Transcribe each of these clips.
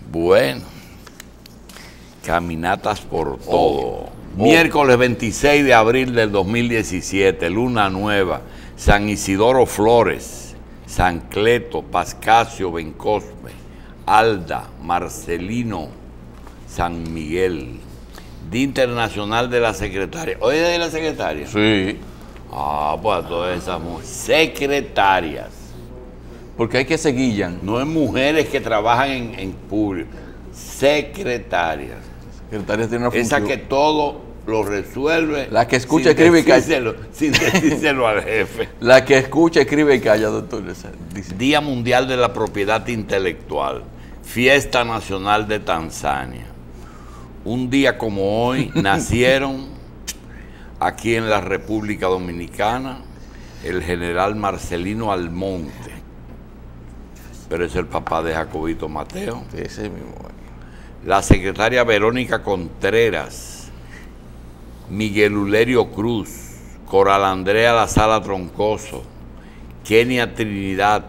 Bueno, caminatas por todo. Miércoles 26 de abril del 2017, luna nueva, San Isidoro Flores, San Cleto, Pascasio, Bencosme, Alda, Marcelino, San Miguel. Día Internacional de la Secretaria. ¿Hoy es de la secretaria? Sí. Pues todas esas mujeres. Secretarias. Porque hay que seguir. No es mujeres que trabajan en público. Secretarias. Secretarias tienen una función. Esa que todo lo resuelve. La que escucha, escribe y calla. Sin decírselo al jefe. La que escucha, escribe y calla, doctor. Dice. Día Mundial de la Propiedad Intelectual. Fiesta Nacional de Tanzania. Un día como hoy nacieron aquí en la República Dominicana el general Marcelino Almonte, pero es el papá de Jacobito Mateo. Ese mismo. La secretaria Verónica Contreras, Miguel Ulerio Cruz, Coral Andrea La Sala Troncoso, Kenia Trinidad.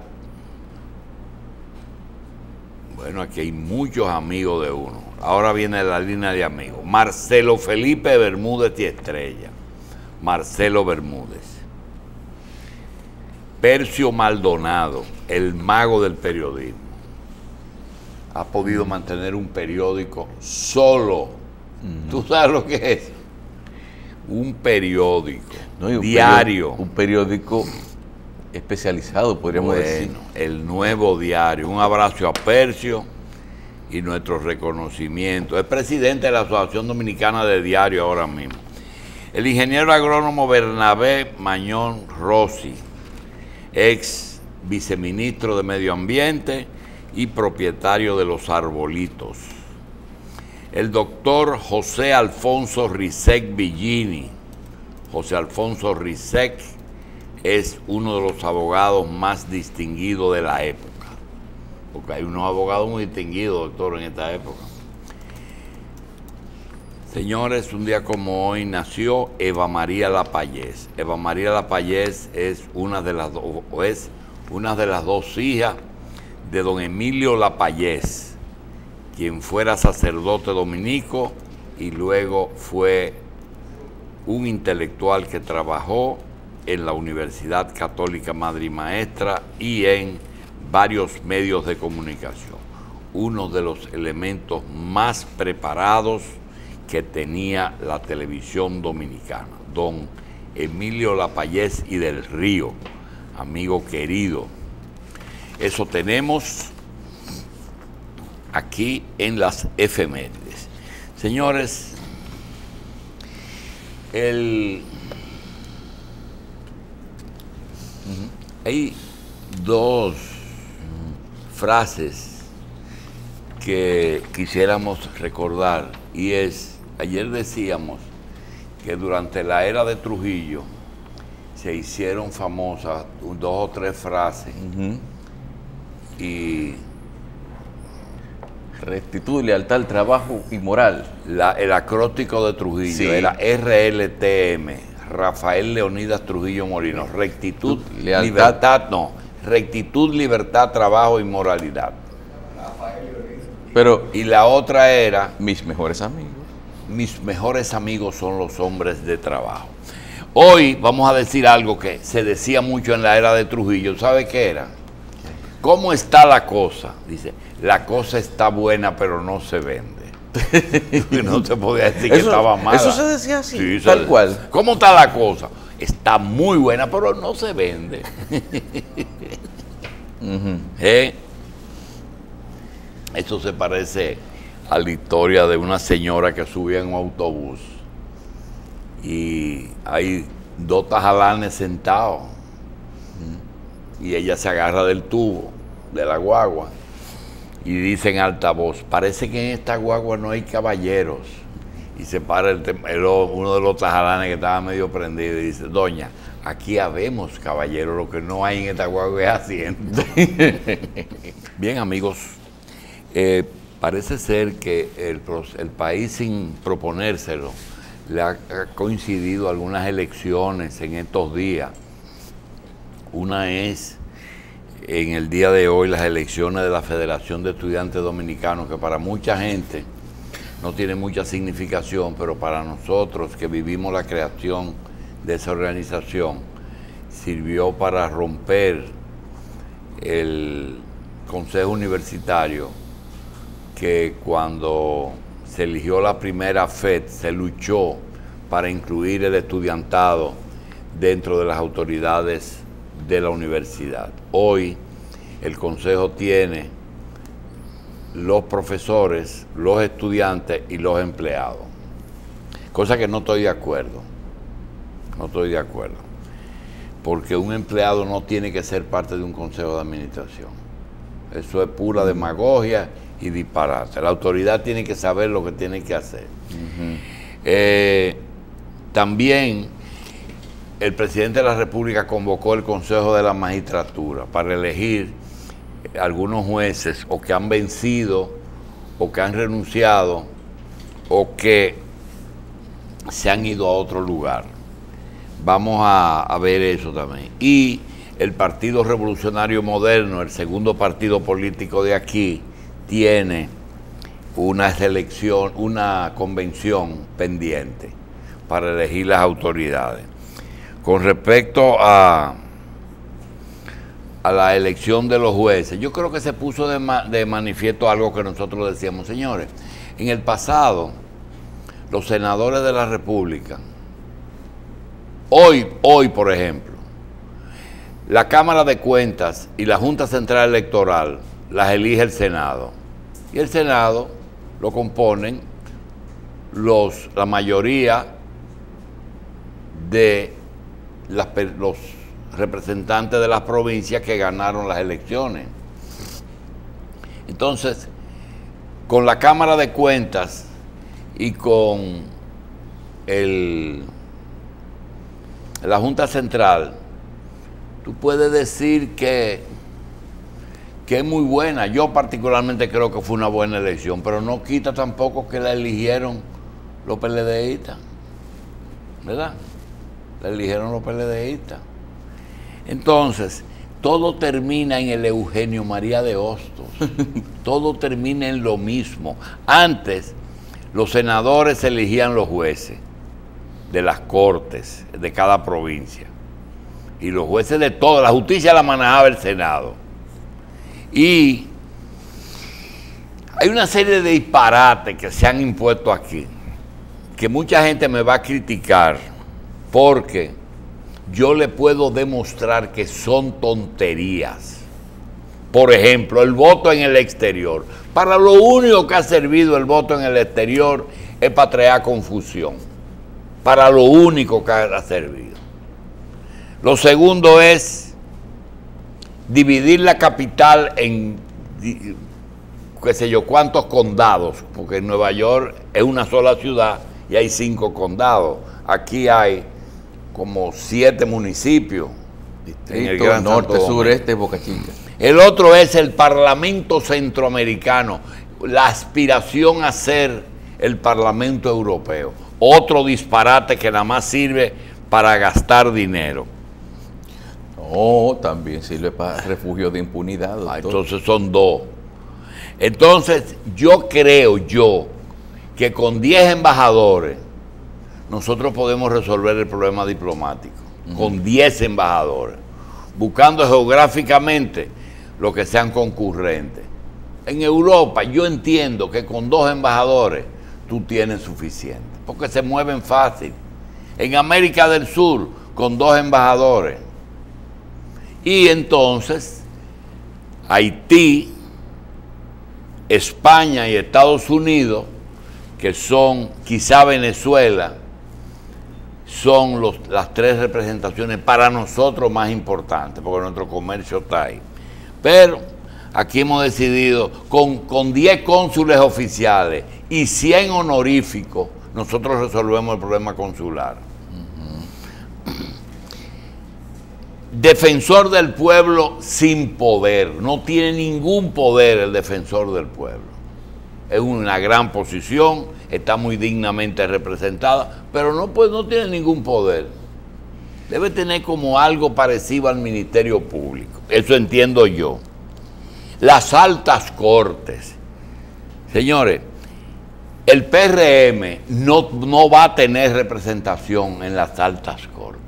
Bueno, aquí hay muchos amigos de uno. Ahora viene la línea de amigos. Marcelo Felipe Bermúdez y Estrella. Marcelo Bermúdez. Percio Maldonado, el mago del periodismo. Ha podido mantener un periódico solo. ¿Tú sabes lo que es? Un periódico diario. Un periódico especializado, podríamos decir. El Nuevo Diario. Un abrazo a Percio y nuestro reconocimiento. Es presidente de la Asociación Dominicana de Diario ahora mismo. El ingeniero agrónomo Bernabé Mañón Rossi, ex viceministro de Medio Ambiente y propietario de Los Arbolitos. El doctor José Alfonso Rizek Villini. José Alfonso Rizek es uno de los abogados más distinguidos de la época. Porque hay unos abogados muy distinguidos, doctor, en esta época. Señores, un día como hoy nació Eva María Lapallés. Eva María Lapallés es una de las dos hijas de don Emilio Lapallés, quien fuera sacerdote dominico y luego fue un intelectual que trabajó en la Universidad Católica Madre y Maestra y en varios medios de comunicación. Uno de los elementos más preparados que tenía la televisión dominicana, don Emilio Lapallés y del Río, amigo querido. Eso tenemos aquí en las efemérides. Señores, hay dos frases que quisiéramos recordar, y es, ayer decíamos que durante la era de Trujillo se hicieron famosas dos o tres frases y rectitud, lealtad, trabajo y moral. El acróstico de Trujillo era RLTM, Rafael Leonidas Trujillo Molino, rectitud, libertad, rectitud, libertad, trabajo y moralidad. Pero, y la otra era, mis mejores amigos. Mis mejores amigos son los hombres de trabajo. Hoy vamos a decir algo que se decía mucho en la era de Trujillo. ¿Sabe qué era? ¿Cómo está la cosa? Dice, la cosa está buena pero no se vende. No se podía decir que estaba mala. Eso se decía así, sí, tal cual. ¿Cómo está la cosa? Está muy buena pero no se vende. Eso se parece a la historia de una señora que subía en un autobús y hay dos tajalanes sentados y ella se agarra del tubo de la guagua y dice en alta voz, parece que en esta guagua no hay caballeros. Y se para uno de los tajalanes que estaba medio prendido y dice, doña, aquí habemos caballeros, lo que no hay en esta guagua es asiento. Bien, amigos, parece ser que el país, sin proponérselo, le ha coincidido algunas elecciones en estos días. Una es en el día de hoy las elecciones de la Federación de Estudiantes Dominicanos, que para mucha gente no tiene mucha significación, pero para nosotros que vivimos la creación de esa organización, sirvió para romper el Consejo Universitario, que cuando se eligió la primera FED se luchó para incluir el estudiantado dentro de las autoridades de la universidad. Hoy el Consejo tiene los profesores, los estudiantes y los empleados, cosa que no estoy de acuerdo. No estoy de acuerdo, porque un empleado no tiene que ser parte de un consejo de administración. Eso es pura demagogia y disparate. La autoridad tiene que saber lo que tiene que hacer. También el presidente de la República convocó el Consejo de la Magistratura para elegir algunos jueces o que han vencido o que han renunciado o que se han ido a otro lugar. Vamos a ver eso también. Y el Partido Revolucionario Moderno, el segundo partido político de aquí, tiene una convención pendiente para elegir las autoridades. Con respecto a la elección de los jueces, yo creo que se puso de manifiesto algo que nosotros decíamos, señores, en el pasado, los senadores de la República, hoy, por ejemplo, la Cámara de Cuentas y la Junta Central Electoral las elige el Senado. Y el Senado lo componen la mayoría de los representantes de las provincias que ganaron las elecciones. Entonces, con la Cámara de Cuentas y con la Junta Central, tú puedes decir que es muy buena. Yo particularmente creo que fue una buena elección, pero no quita tampoco que la eligieron los PLDistas, ¿verdad? La eligieron los PLDistas. Entonces, todo termina en el Eugenio María de Hostos. Todo termina en lo mismo. Antes, los senadores elegían los jueces de las cortes de cada provincia. Y los jueces de toda la justicia la manejaba el Senado. Y hay una serie de disparates que se han impuesto aquí, que mucha gente me va a criticar, porque yo le puedo demostrar que son tonterías. Por ejemplo, el voto en el exterior. Para lo único que ha servido el voto en el exterior es para crear confusión. Para lo único que ha servido. Lo segundo es dividir la capital en qué sé yo cuántos condados, porque en Nueva York es una sola ciudad y hay 5 condados. Aquí hay como 7 municipios. En el Gran Norte, Sureste, Boca Chica. El otro es el Parlamento Centroamericano, la aspiración a ser el Parlamento Europeo. Otro disparate que nada más sirve para gastar dinero. No, también sirve para refugio de impunidad. Entonces son 2. Entonces yo creo que con 10 embajadores nosotros podemos resolver el problema diplomático. Con 10 embajadores. Buscando geográficamente los que sean concurrentes. En Europa yo entiendo que con 2 embajadores tú tienes suficiente, porque se mueven fácil. En América del Sur, con 2 embajadores. Y entonces, Haití, España y Estados Unidos, que son, quizá Venezuela, son las 3 representaciones para nosotros más importantes, porque nuestro comercio está ahí. Pero aquí hemos decidido, con 10 cónsules oficiales y 100 honoríficos, nosotros resolvemos el problema consular. Defensor del pueblo sin poder. No tiene ningún poder el defensor del pueblo. Es una gran posición, está muy dignamente representada, pero no tiene ningún poder. debe tener como algo parecido al Ministerio Público. Eso entiendo yo. Las altas cortes. Señores, el PRM no va a tener representación en las altas cortes.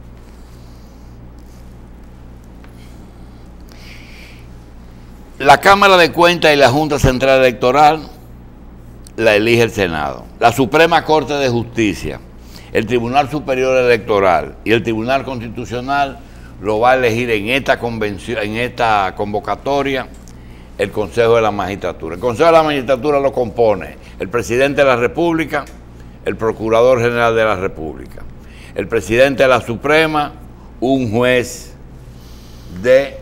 La Cámara de Cuentas y la Junta Central Electoral la elige el Senado. La Suprema Corte de Justicia, el Tribunal Superior Electoral y el Tribunal Constitucional lo va a elegir en esta convención, en esta convocatoria, el Consejo de la Magistratura. El Consejo de la Magistratura lo compone el Presidente de la República, el Procurador General de la República, el Presidente de la Suprema, un juez de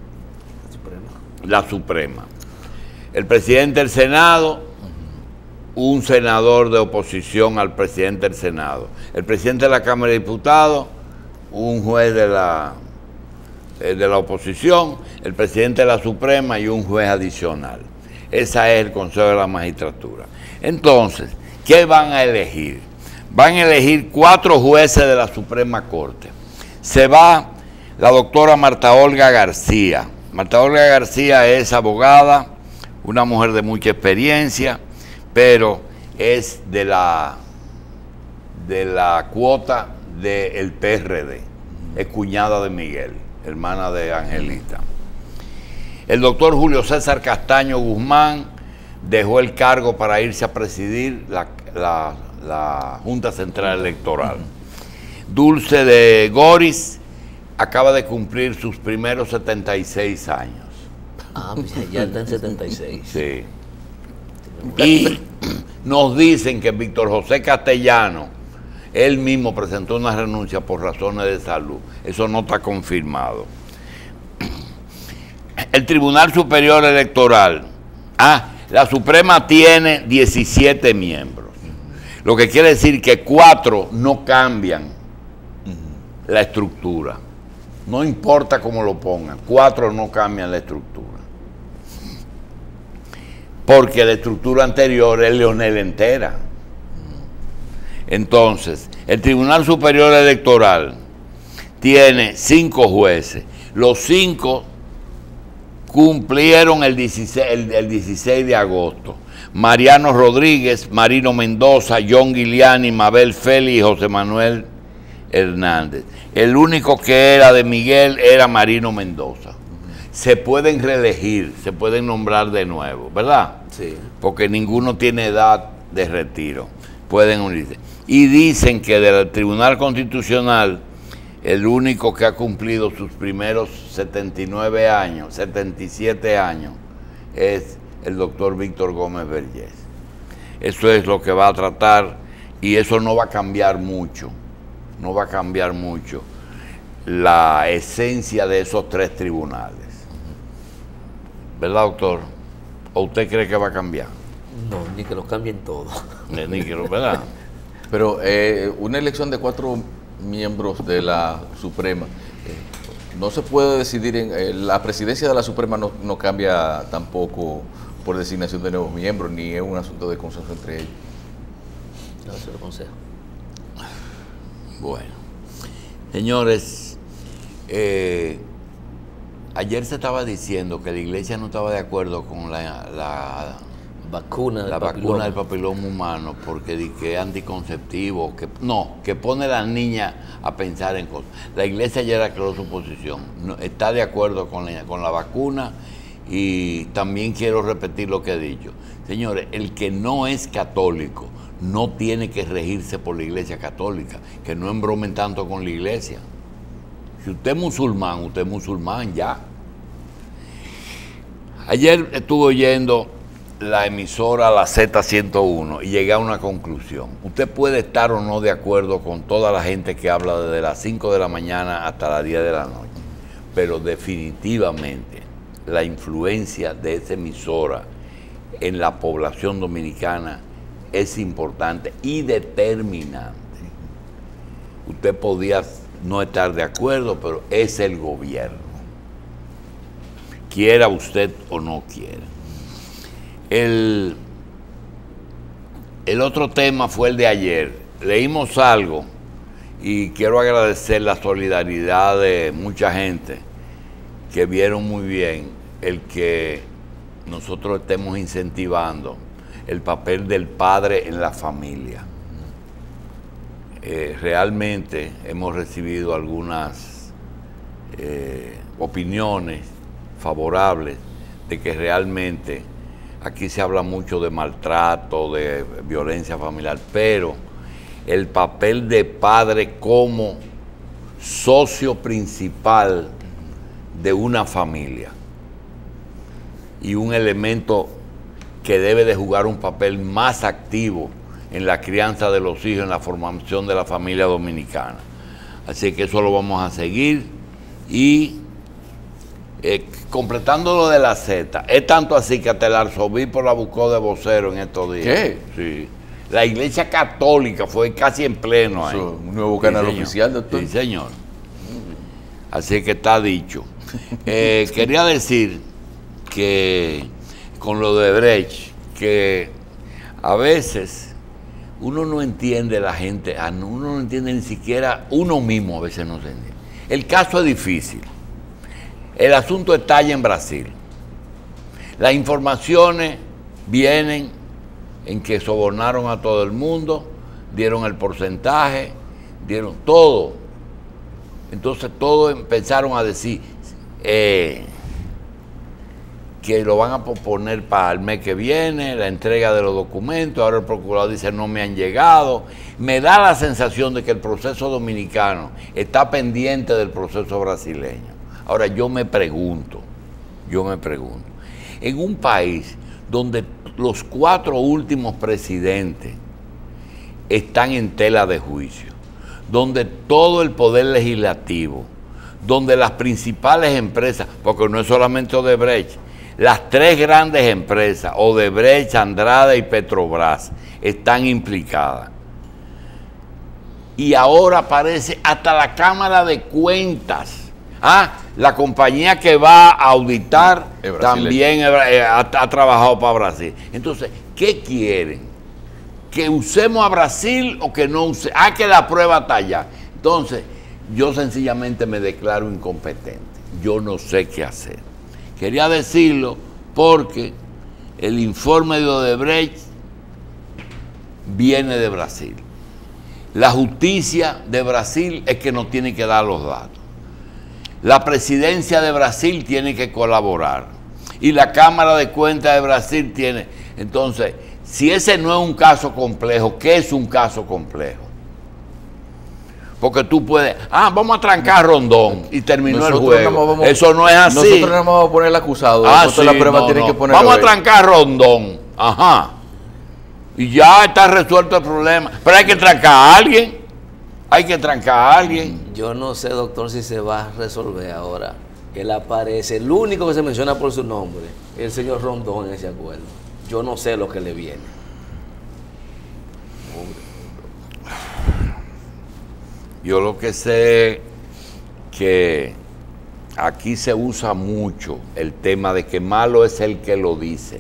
la Suprema, el Presidente del Senado, un senador de oposición al Presidente del Senado, el Presidente de la Cámara de Diputados, un juez de la oposición, el Presidente de la Suprema y un juez adicional. Ese es el Consejo de la Magistratura. Entonces, ¿qué van a elegir? Van a elegir 4 jueces de la Suprema Corte. Se va la doctora Marta Olga García. Marta Olga García es abogada, una mujer de mucha experiencia, pero es de la cuota del PRD. Es cuñada de Miguel, hermana de Angelita. El doctor Julio César Castaño Guzmán dejó el cargo para irse a presidir la Junta Central Electoral. Dulce de Goris acaba de cumplir sus primeros 76 años. Ah, pues ya está en 76. Sí. Y nos dicen que Víctor José Castellano, él mismo presentó una renuncia por razones de salud. Eso no está confirmado. El Tribunal Superior Electoral. La Suprema tiene 17 miembros. Lo que quiere decir que 4 no cambian la estructura. No importa cómo lo pongan, 4 no cambian la estructura. Porque la estructura anterior es Leonel entera. Entonces, el Tribunal Superior Electoral tiene 5 jueces. Los 5 cumplieron el 16 de agosto. Mariano Rodríguez, Marino Mendoza, John Guiliani, Mabel Félix y José Manuel Hernández. El único que era de Miguel era Marino Mendoza. Se pueden reelegir, se pueden nombrar de nuevo, ¿verdad? Sí. Porque ninguno tiene edad de retiro. Pueden unirse. Y dicen que del Tribunal Constitucional, el único que ha cumplido sus primeros 77 años, es el doctor Víctor Gómez Vergés. Eso es lo que va a tratar y eso no va a cambiar mucho. No va a cambiar mucho la esencia de esos 3 tribunales. ¿Verdad, doctor? ¿O usted cree que va a cambiar? No, ni que lo cambien todo. Ni que lo, ¿verdad? Pero una elección de 4 miembros de la Suprema, no se puede decidir la presidencia de la Suprema no cambia tampoco por designación de nuevos miembros, ni es un asunto de consenso entre ellos. No, se lo aconsejo. Bueno, señores, ayer se estaba diciendo que la iglesia no estaba de acuerdo con la vacuna del papiloma humano porque di que es anticonceptivo, que pone a la niña a pensar en cosas. La iglesia ayer aclaró su posición, está de acuerdo con la vacuna y también quiero repetir lo que he dicho. Señores, el que no es católico no tiene que regirse por la iglesia católica, que no embromen tanto con la iglesia. Si usted es musulmán ya. Ayer estuve oyendo la emisora La Z101 y llegué a una conclusión. Usted puede estar o no de acuerdo con toda la gente que habla desde las 5 de la mañana hasta las 10 de la noche, pero definitivamente la influencia de esa emisora en la población dominicana es importante y determinante. Usted podía no estar de acuerdo, pero es el gobierno, quiera usted o no quiera. El otro tema fue el de ayer. Leímos algo Y quiero agradecer la solidaridad de mucha gente que vieron muy bien el que nosotros estemos incentivando el papel del padre en la familia. Realmente hemos recibido algunas opiniones favorables de que realmente aquí se habla mucho de maltrato, de violencia familiar, pero el papel de padre como socio principal de una familia y un elemento que debe de jugar un papel más activo en la crianza de los hijos, en la formación de la familia dominicana. Así que eso lo vamos a seguir y completando lo de la Z, es tanto así que hasta el arzobispo la buscó de vocero en estos días. ¿Qué? Sí. La Iglesia Católica fue casi en pleno ahí. Un nuevo canal señor. oficial, doctor. Sí, señor. Así que está dicho. Quería decir que con lo de Brecht, que a veces uno no entiende la gente, uno no entiende ni siquiera uno mismo, a veces no se entiende. El caso es difícil. El asunto estalla en Brasil. Las informaciones vienen en que sobornaron a todo el mundo, dieron el porcentaje, dieron todo. Entonces todos empezaron a decir que lo van a posponer para el mes que viene, la entrega de los documentos. Ahora el procurador dice no me han llegado. Me da la sensación de que el proceso dominicano está pendiente del proceso brasileño. Ahora yo me pregunto, en un país donde los 4 últimos presidentes están en tela de juicio, donde todo el poder legislativo, donde las principales empresas, porque no es solamente Odebrecht, las 3 grandes empresas, Odebrecht, Andrade y Petrobras, están implicadas. Y ahora aparece hasta la Cámara de Cuentas. La compañía que va a auditar también ha trabajado para Brasil. Entonces, ¿qué quieren? ¿Que usemos a Brasil o que no usemos? Que la prueba está allá. Entonces, yo sencillamente me declaro incompetente. Yo no sé qué hacer. Quería decirlo porque el informe de Odebrecht viene de Brasil. La justicia de Brasil es que nos tiene que dar los datos. La presidencia de Brasil tiene que colaborar. Y la Cámara de Cuentas de Brasil tiene. Entonces, si ese no es un caso complejo, ¿qué es un caso complejo? Porque tú puedes, vamos a trancar a Rondón y terminó el juego. Eso no es así. Nosotros no vamos a poner el acusado. Sí, la prueba tiene que ponerlo. Vamos a trancar a Rondón. Y ya está resuelto el problema. Pero hay que trancar a alguien. Yo no sé, doctor, si se va a resolver ahora. Él aparece, el único que se menciona por su nombre, el señor Rondón en ese acuerdo. Yo no sé lo que le viene. Yo lo que sé que aquí se usa mucho el tema de que malo es el que lo dice,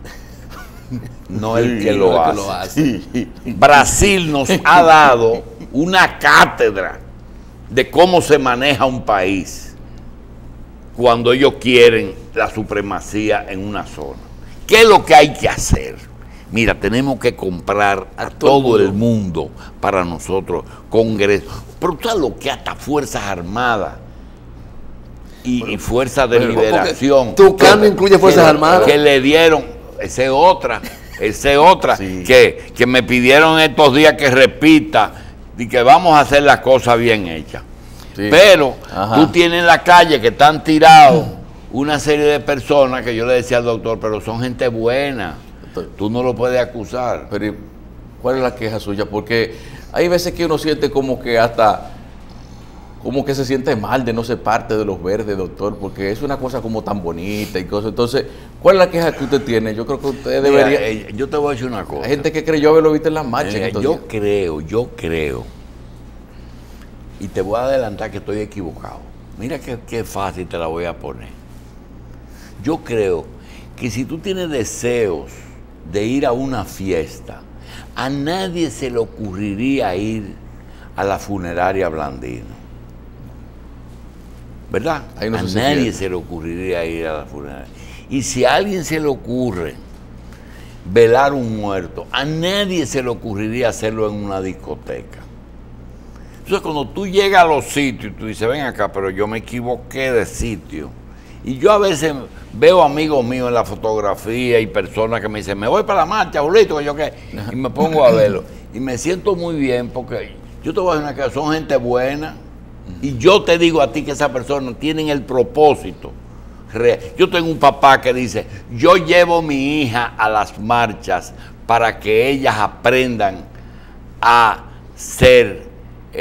no el que lo hace. Brasil nos ha dado una cátedra de cómo se maneja un país cuando ellos quieren la supremacía en una zona. ¿Qué es lo que hay que hacer? Mira, tenemos que comprar a todo el mundo para nosotros, Congreso. Pero tú sabes lo que hasta Fuerzas Armadas y Fuerzas de Liberación. ¿Tu cambio incluye Fuerzas Armadas? Que le dieron, esa es otra, sí. que me pidieron estos días que repita y que vamos a hacer las cosas bien hechas. Sí. Pero tú tienes en la calle que están tirados una serie de personas que yo le decía al doctor, pero son gente buena. Tú no lo puedes acusar. Pero ¿cuál es la queja suya? Porque hay veces que uno siente como que se siente mal de no ser parte de los verdes, doctor, porque es una cosa como tan bonita y cosas. Entonces, ¿cuál es la queja que usted tiene? Yo creo que usted debería... yo te voy a decir una cosa. Hay gente que creyó haberlo visto en las marchas. Yo creo, y te voy a adelantar que estoy equivocado. Mira qué fácil te la voy a poner. Yo creo que si tú tienes deseos de ir a una fiesta, a nadie se le ocurriría ir a la funeraria Blandino. ¿Verdad? Ahí no a se nadie pierde. se le ocurriría ir a la funeraria. Y si a alguien se le ocurre velar un muerto, a nadie se le ocurriría hacerlo en una discoteca. Entonces, cuando tú llegas a los sitios, tú dices, ven acá, pero yo me equivoqué de sitio. Y yo a veces veo amigos míos en la fotografía y personas que me dicen, me voy para la marcha, Julito, que yo qué, y me pongo a verlo. Y me siento muy bien porque yo te voy a decir una cosa, son gente buena. Y yo te digo a ti que esas personas tienen el propósito. Yo tengo un papá que dice, yo llevo a mi hija a las marchas para que ellas aprendan a ser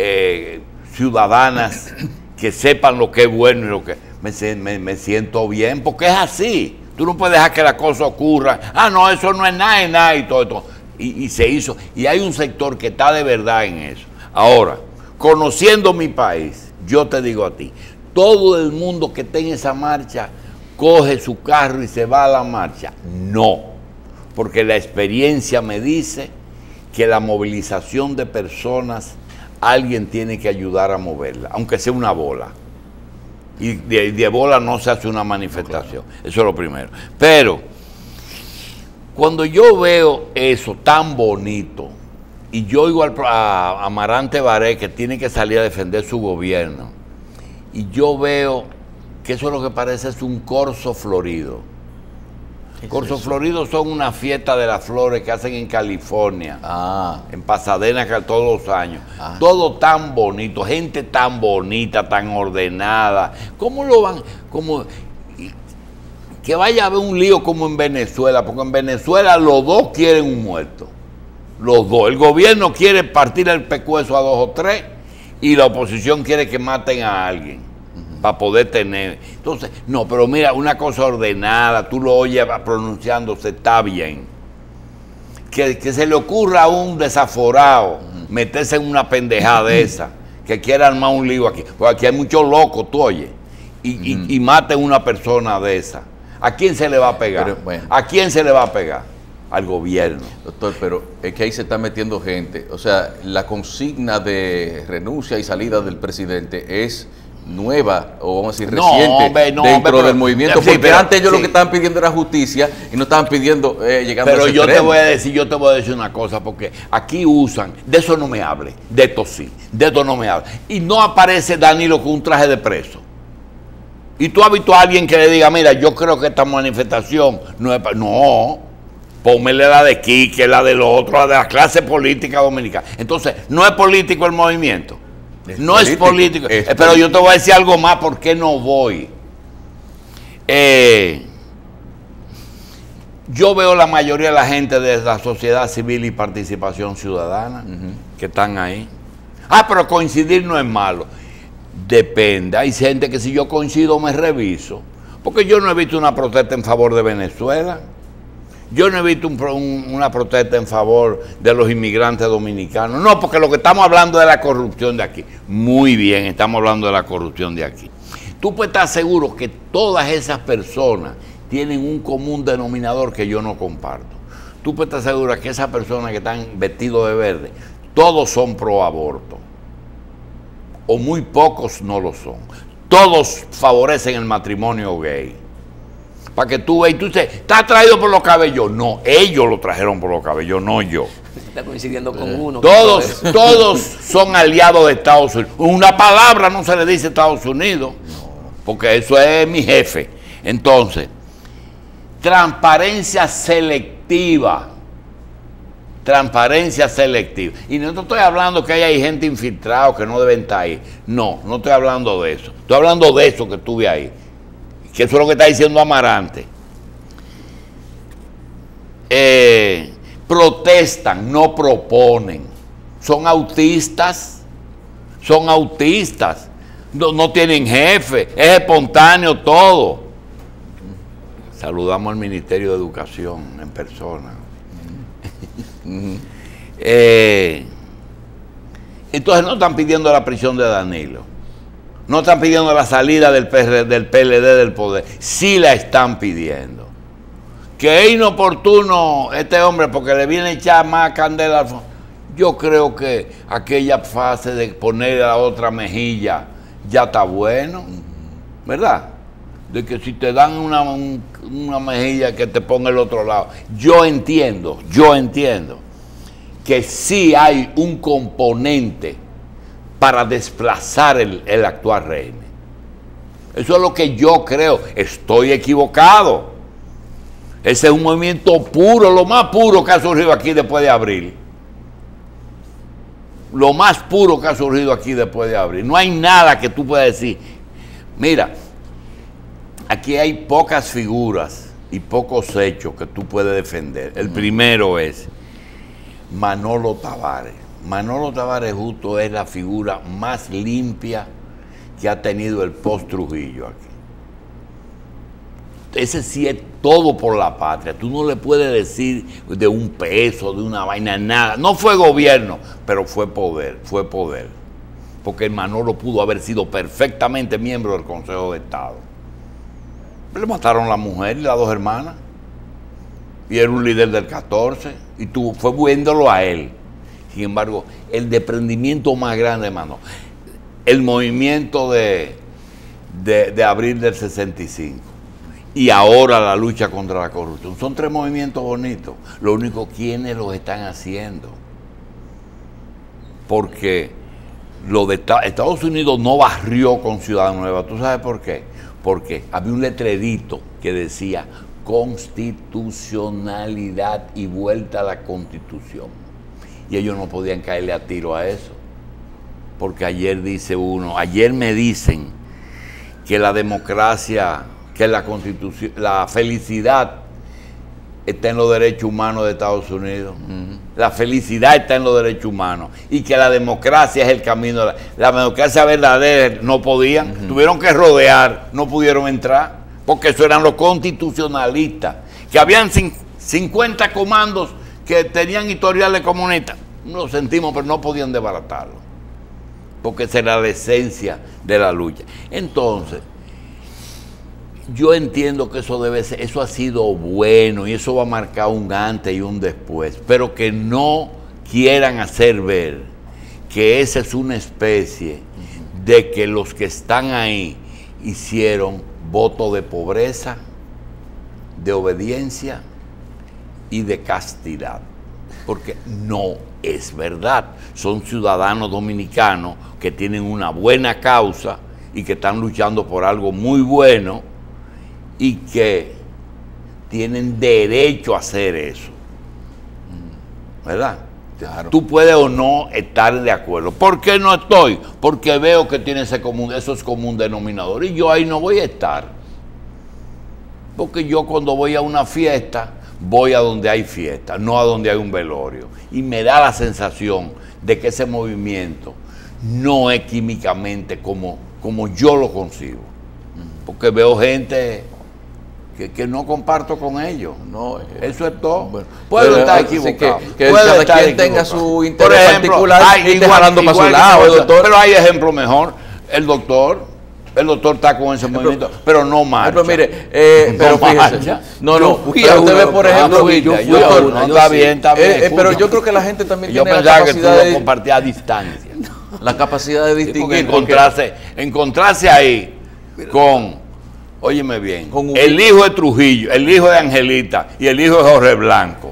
ciudadanas, que sepan lo que es bueno y lo que... Me siento bien, porque es así. Tú no puedes dejar que la cosa ocurra. Ah, no, eso no es nada y todo esto. Y se hizo. Y hay un sector que está de verdad en eso. Ahora, conociendo mi país, yo te digo a ti, todo el mundo que esté en esa marcha coge su carro y se va a la marcha. No, porque la experiencia me dice que la movilización de personas, alguien tiene que ayudar a moverla, aunque sea una bola. Y de bola no se hace una manifestación. Claro. Eso es lo primero. Pero cuando yo veo eso tan bonito, y yo oigo a Amarante Baré, que tiene que salir a defender su gobierno, y yo veo que eso es lo que parece es un corso florido. Corso florido son una fiesta de las flores que hacen en California, en Pasadena, todos los años. Todo tan bonito, gente tan bonita, tan ordenada. ¿Cómo lo van? Como que vaya a haber un lío como en Venezuela, porque en Venezuela los dos quieren un muerto. Los dos. El gobierno quiere partir el pescuezo a 2 o 3 y la oposición quiere que maten a alguien para poder tener. Entonces, no, pero mira, una cosa ordenada, tú lo oyes pronunciándose, está bien. Que se le ocurra a un desaforado meterse en una pendejada de esa, que quiera armar un lío aquí. Porque aquí hay muchos locos, tú oyes, y maten a una persona de esa. ¿A quién se le va a pegar? Pero, bueno. ¿A quién se le va a pegar? Al gobierno. Doctor, pero es que ahí se está metiendo gente. O sea, la consigna de renuncia y salida del presidente es nueva, o vamos a decir reciente, dentro del movimiento, sí, porque antes ellos lo que estaban pidiendo era justicia y no estaban pidiendo llegando pero a ese yo extremo. te voy a decir una cosa, porque aquí usan, de eso no me hable, de esto sí, de esto no me hable, y no aparece Danilo con un traje de preso. Y tú has visto a alguien que le diga, mira, yo creo que esta manifestación no es no, pónmele la de Quique, la de los otros, la de la clase política dominicana. Entonces, no es político el movimiento. No es político. Pero yo te voy a decir algo más, ¿por qué no voy? Yo veo la mayoría de la gente de la sociedad civil y participación ciudadana que están ahí. Ah, pero coincidir no es malo. Depende. Hay gente que si yo coincido me reviso. Porque yo no he visto una protesta en favor de Venezuela. Yo no he visto una protesta en favor de los inmigrantes dominicanos. No, porque lo que estamos hablando es de la corrupción de aquí. Muy bien, estamos hablando de la corrupción de aquí. Tú puedes estar seguro que todas esas personas tienen un común denominador que yo no comparto. Tú puedes estar seguro que esas personas que están vestidos de verde, todos son pro aborto. O muy pocos no lo son. Todos favorecen el matrimonio gay. Para que tú veas, y tú dices, ¿está traído por los cabellos? No, ellos lo trajeron por los cabellos, no yo. Está coincidiendo con uno. Todos son aliados de Estados Unidos. Una palabra no se le dice a Estados Unidos, porque eso es mi jefe. Entonces, transparencia selectiva. Transparencia selectiva. Y no estoy hablando que hay gente infiltrada que no deben estar ahí. No, no estoy hablando de eso. Estoy hablando de eso que estuve ahí. Que eso es lo que está diciendo Amarante. Protestan, no proponen. Son autistas. Son autistas. No tienen jefe. Es espontáneo todo. Saludamos al Ministerio de Educación en persona. Entonces no están pidiendo la prisión de Danilo. No están pidiendo la salida del PLD del poder. Sí la están pidiendo. Que es inoportuno este hombre porque le viene a echar más candela al fondo. Yo creo que aquella fase de poner la otra mejilla ya está bueno, ¿verdad? De que si te dan una mejilla que te ponga el otro lado. Yo entiendo que sí hay un componente para desplazar el actual régimen. Eso es lo que yo creo. Estoy equivocado. Ese es un movimiento puro, lo más puro que ha surgido aquí después de abril. Lo más puro que ha surgido aquí después de abril. No hay nada que tú puedas decir. Mira, aquí hay pocas figuras y pocos hechos que tú puedes defender. El primero es Manolo Tavares. Manolo Tavares justo es la figura más limpia que ha tenido el post-Trujillo aquí. Ese sí es todo por la patria. Tú no le puedes decir de un peso, de una vaina, nada. No fue gobierno, pero fue poder, Porque el Manolo pudo haber sido perfectamente miembro del Consejo de Estado. Le mataron a la mujer y las dos hermanas. Y era un líder del 14. Y tú fue viéndolo a él. Sin embargo, el desprendimiento más grande, hermano, el movimiento de abril del 65 y ahora la lucha contra la corrupción, son tres movimientos bonitos. Lo único, ¿quiénes los están haciendo? Porque lo de Estados Unidos no barrió con Ciudad Nueva. ¿Tú sabes por qué? Porque había un letrerito que decía constitucionalidad y vuelta a la Constitución. Y ellos no podían caerle a tiro a eso. Porque ayer me dicen que la democracia, que la Constitución, la felicidad está en los derechos humanos de Estados Unidos. La felicidad está en los derechos humanos. Y que la democracia es el camino. La democracia verdadera no podían. Tuvieron que rodear, no pudieron entrar. Porque eso eran los constitucionalistas. Que habían 50 comandos que tenían historiales comunistas. Lo sentimos, pero no podían desbaratarlo. Porque esa era la esencia de la lucha. Entonces, yo entiendo que eso debe ser, eso ha sido bueno y eso va a marcar un antes y un después, pero que no quieran hacer ver que esa es una especie de que los que están ahí hicieron voto de pobreza, de obediencia y de castidad, porque no es verdad. Son ciudadanos dominicanos que tienen una buena causa y que están luchando por algo muy bueno y que tienen derecho a hacer eso, ¿verdad? Claro. Tú puedes o no estar de acuerdo. ¿Por qué no estoy? Porque veo que tiene eso es común denominador y yo ahí no voy a estar. Porque yo cuando voy a una fiesta, voy a donde hay fiesta, no a donde hay un velorio. Y me da la sensación de que ese movimiento no es químicamente como yo lo concibo. Porque veo gente que no comparto con ellos. No, eso es todo. Bueno, puedo estar equivocado. Que puedo cada estar quien tenga equivocado. su interés Por ejemplo, particular y jalando para su lado, doctor. Pero hay ejemplo mejor. El doctor está con ese movimiento, pero no marcha. Pero mire, pero fíjese. No, pero usted ve, por ejemplo, está bien. Pero yo creo que la gente también yo tiene la pensaba que tú capacidad lo compartías a distancia. La capacidad de distinguir. Encontrarse ahí con... Óyeme bien, Con el hijo de Trujillo, el hijo de Angelita y el hijo de Jorge Blanco.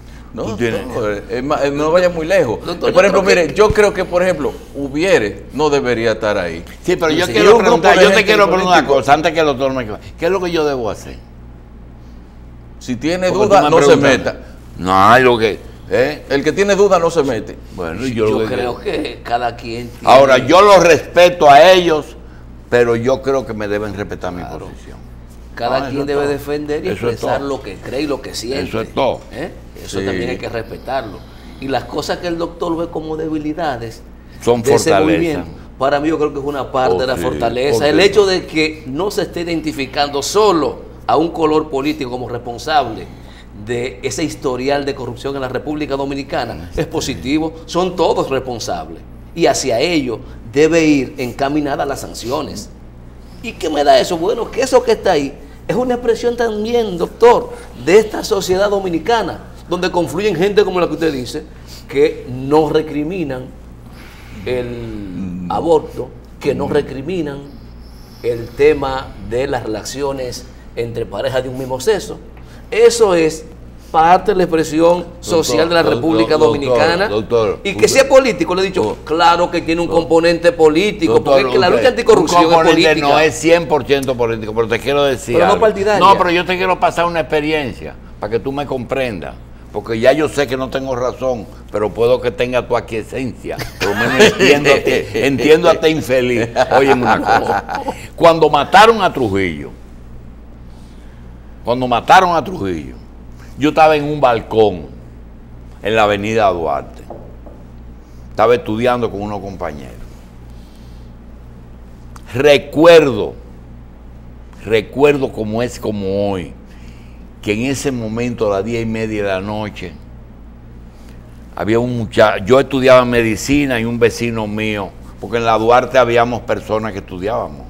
No vaya muy lejos. Doctor, por ejemplo, mire, yo creo que, por ejemplo, Hubiere no debería estar ahí. Sí, pero yo Sí, quiero un preguntar, grupo de yo te gente quiero preguntar una político. cosa, antes que el doctor me... ¿Qué es lo que yo debo hacer? Si tiene Porque duda, tú me no se preguntas. meta. No hay lo que... El que tiene duda no se mete. Bueno, y Yo creo que cada quien tiene... Ahora, yo los respeto a ellos, pero yo creo que me deben respetar mi posición. Cada No, quien eso debe es todo. defender y Eso es expresar todo. lo que cree y lo que siente. Eso es todo. Eso Sí. también hay que respetarlo. Y las cosas que el doctor ve como debilidades Son de ese fortaleza. movimiento, para mí yo creo que es una parte de la sí, fortaleza. El hecho de que no se esté identificando solo a un color político como responsable de ese historial de corrupción en la República Dominicana es positivo. Son todos responsables. Y hacia ello debe ir encaminada las sanciones. ¿Y qué me da eso? Bueno, que eso que está ahí es una expresión también, doctor, de esta sociedad dominicana, donde confluyen gente como la que usted dice, que no recriminan el aborto, que no recriminan el tema de las relaciones entre parejas de un mismo sexo. Eso es parte de la expresión social de la República Dominicana. Y que sea político, le he dicho, claro que tiene un componente político, porque la lucha anticorrupción es política. No es 100% político, pero te quiero decir pero algo. No partidaria. No, pero yo te quiero pasar una experiencia para que tú me comprendas. Porque ya yo sé que no tengo razón, pero puedo que tenga tu aquiescencia. Por lo menos entiéndote infeliz. Óyeme una cosa. Cuando mataron a Trujillo, yo estaba en un balcón en la avenida Duarte. Estaba estudiando con unos compañeros. Recuerdo como es como hoy, que en ese momento a las 10:30 de la noche había un muchacho, yo estudiaba medicina y un vecino mío, porque en la Duarte habíamos personas que estudiábamos.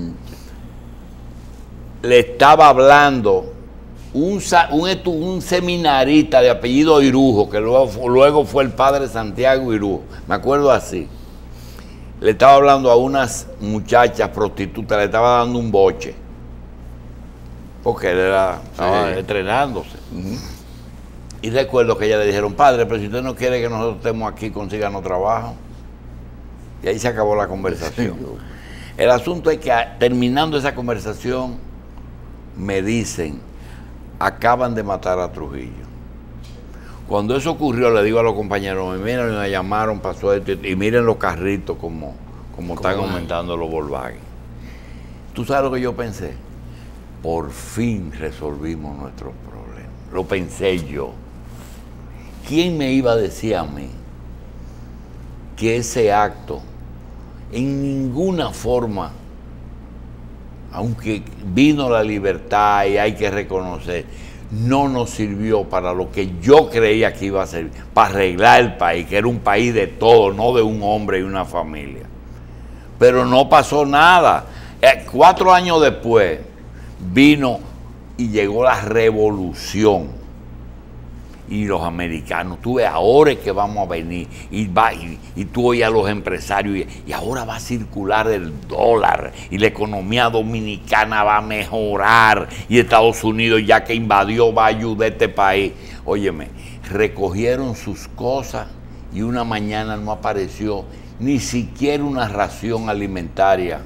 Le estaba hablando un seminarista de apellido Irujo, que luego fue el padre Santiago Irujo, me acuerdo así. Le estaba hablando a unas muchachas prostitutas, le estaba dando un boche, porque él estaba entrenándose. Y recuerdo que ella le dijeron, padre, pero si usted no quiere que nosotros estemos aquí, consíganos trabajo. Y ahí se acabó la conversación. El asunto es que terminando esa conversación, me dicen, acaban de matar a Trujillo. Cuando eso ocurrió, le digo a los compañeros, miren, me llamaron, pasó esto, y miren los carritos como están aumentando los Volkswagen. ¿Tú sabes lo que yo pensé? Por fin resolvimos nuestros problemas. Lo pensé yo. ¿Quién me iba a decir a mí que ese acto en ninguna forma, aunque vino la libertad y hay que reconocer, no nos sirvió para lo que yo creía que iba a servir, para arreglar el país, que era un país de todos, no de un hombre y una familia? Pero no pasó nada. 4 años después vino y llegó la revolución. Y los americanos, tú ves, ahora es que vamos a venir, y tú oyes a los empresarios, y ahora va a circular el dólar, y la economía dominicana va a mejorar, y Estados Unidos, ya que invadió, va a ayudar a este país. Óyeme, recogieron sus cosas, y una mañana no apareció ni siquiera una ración alimentaria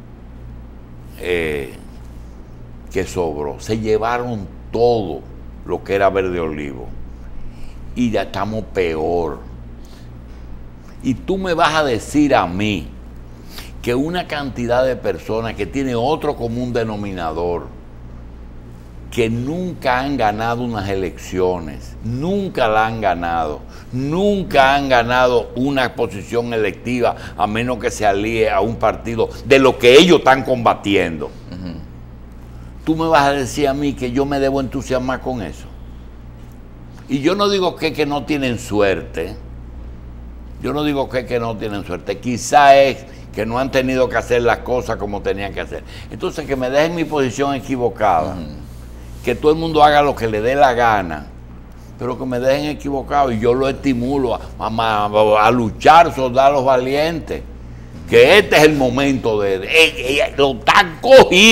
que sobró. Se llevaron todo lo que era verde olivo. Y ya estamos peor. Y tú me vas a decir a mí que una cantidad de personas que tiene otro común denominador, que nunca han ganado unas elecciones, nunca la han ganado, nunca han ganado una posición electiva, a menos que se alíe a un partido de lo que ellos están combatiendo. Tú me vas a decir a mí que yo me debo entusiasmar con eso. Y yo no digo que no tienen suerte. Yo no digo que no tienen suerte. Quizá es que no han tenido que hacer las cosas como tenían que hacer. Entonces, que me dejen mi posición equivocada. Que todo el mundo haga lo que le dé la gana. Pero que me dejen equivocado. Y yo lo estimulo a luchar, soldados valientes. Que este es el momento lo están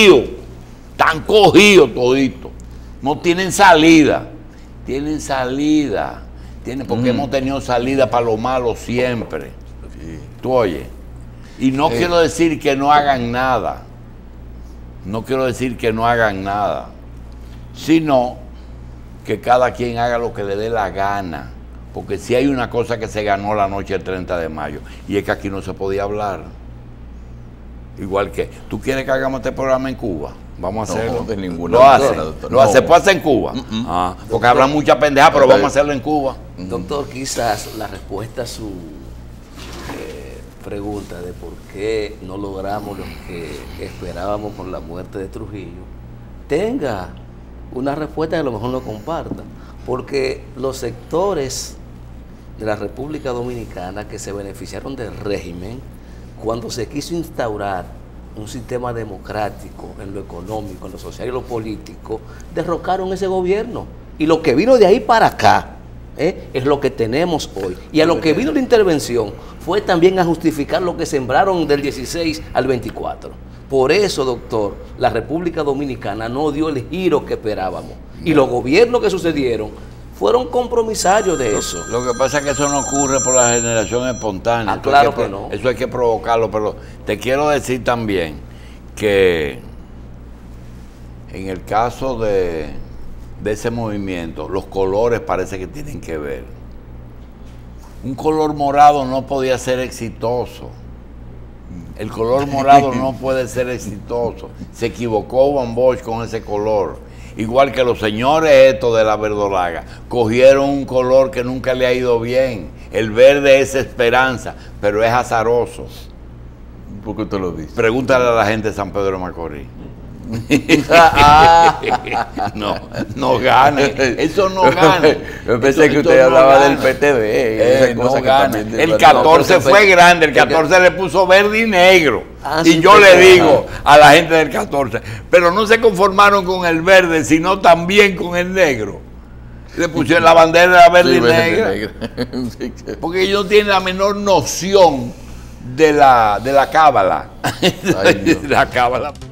cogidos toditos. No tienen salida. Tienen salida, porque hemos tenido salida para lo malo siempre. Tú oyes. Y no quiero decir que no hagan nada. No quiero decir que no hagan nada. Sino que cada quien haga lo que le dé la gana. Porque si hay una cosa que se ganó la noche del 30 de mayo, y es que aquí no se podía hablar. Igual que, ¿tú quieres que hagamos este programa en Cuba? Vamos a hacerlo. De ninguna se puede hacer en Cuba. Porque hablan mucha pendeja, pero vamos a hacerlo en Cuba. Doctor, quizás la respuesta a su pregunta de por qué no logramos lo que esperábamos con la muerte de Trujillo tenga una respuesta que a lo mejor no comparta. Porque los sectores de la República Dominicana que se beneficiaron del régimen, cuando se quiso instaurar un sistema democrático en lo económico, en lo social y lo político, derrocaron ese gobierno. Y lo que vino de ahí para acá, es lo que tenemos hoy. Y a lo que vino la intervención fue también a justificar lo que sembraron del 16 al 24. Por eso, doctor, la República Dominicana no dio el giro que esperábamos. Y los gobiernos que sucedieron fueron compromisarios de eso. Lo que pasa es que eso no ocurre por la generación espontánea. Ah, claro que no. Eso hay que provocarlo, pero te quiero decir también que en el caso de ese movimiento, los colores parece que tienen que ver. Un color morado no podía ser exitoso. El color morado no puede ser exitoso. Se equivocó Van Bosch con ese color. Igual que los señores estos de la verdolaga, cogieron un color que nunca le ha ido bien. El verde es esperanza, pero es azaroso. ¿Por qué usted lo dice? Pregúntale a la gente de San Pedro de Macorís. No gane. Eso no gana. Yo pensé que usted hablaba del PTB. No gana. El 14 fue grande. El 14 le puso verde y negro. Y yo le digo a la gente del 14, pero no se conformaron con el verde, sino también con el negro. Le pusieron la bandera verde y negra. Porque ellos no tienen la menor noción de la cábala. La cábala.